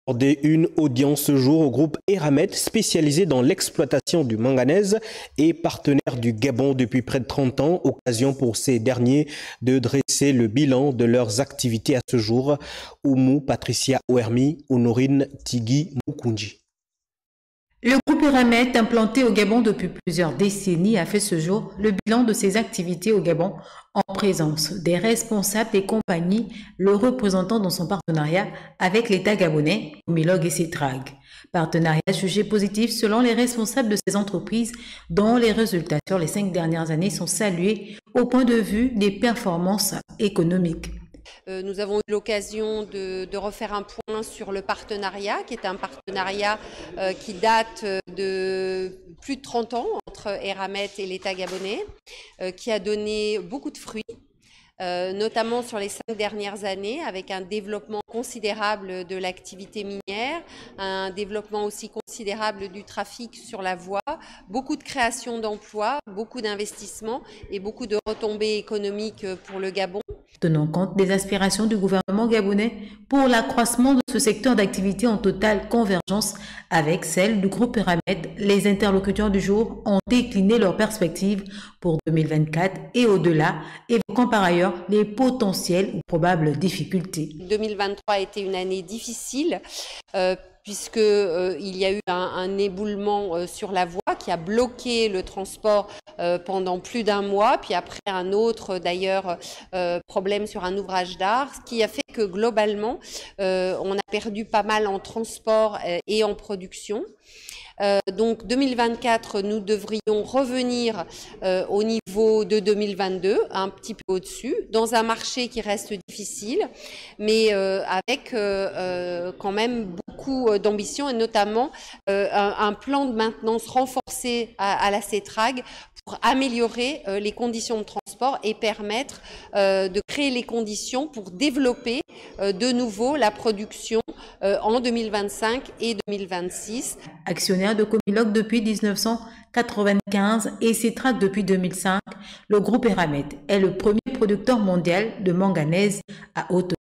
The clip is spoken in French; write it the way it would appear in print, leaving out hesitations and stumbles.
Une audience ce jour au groupe Eramet, spécialisé dans l'exploitation du manganèse et partenaire du Gabon depuis près de 30 ans. Occasion pour ces derniers de dresser le bilan de leurs activités à ce jour. Oumou Patricia Ouermi, Honorine Tigui Mukunji. Le groupe Eramet, implanté au Gabon depuis plusieurs décennies, a fait ce jour le bilan de ses activités au Gabon en présence des responsables des compagnies, le représentant dans son partenariat avec l'État gabonais, Omilog et Cetrag. Partenariat jugé positif selon les responsables de ces entreprises dont les résultats sur les 5 dernières années sont salués au point de vue des performances économiques. Nous avons eu l'occasion de refaire un point sur le partenariat, qui est un partenariat qui date de plus de 30 ans entre Eramet et l'État gabonais, qui a donné beaucoup de fruits. Notamment sur les 5 dernières années, avec un développement considérable de l'activité minière, un développement aussi considérable du trafic sur la voie, beaucoup de création d'emplois, beaucoup d'investissements et beaucoup de retombées économiques pour le Gabon. Tenant compte des aspirations du gouvernement gabonais pour l'accroissement de ce secteur d'activité en totale convergence avec celle du groupe Eramet, les interlocuteurs du jour ont décliné leurs perspectives pour 2024 et au-delà, évoquant par ailleurs les potentielles ou probables difficultés. 2023 a été une année difficile puisqu'il y a eu un éboulement sur la voie qui a bloqué le transport pendant plus d'un mois, puis après un autre d'ailleurs problème sur un ouvrage d'art, ce qui a fait que globalement on a perdu pas mal en transport et en production. Donc 2024, nous devrions revenir au niveau de 2022, un petit peu au-dessus, dans un marché qui reste difficile, mais avec quand même beaucoup d'ambition et notamment un plan de maintenance renforcé à la Cetrag pour améliorer les conditions de transport et permettre de créer les conditions pour développer de nouveau la production en 2025 et 2026. Actionnaire de Comilog depuis 1995 et Cetrag depuis 2005, le groupe Eramet est le premier producteur mondial de manganèse à haute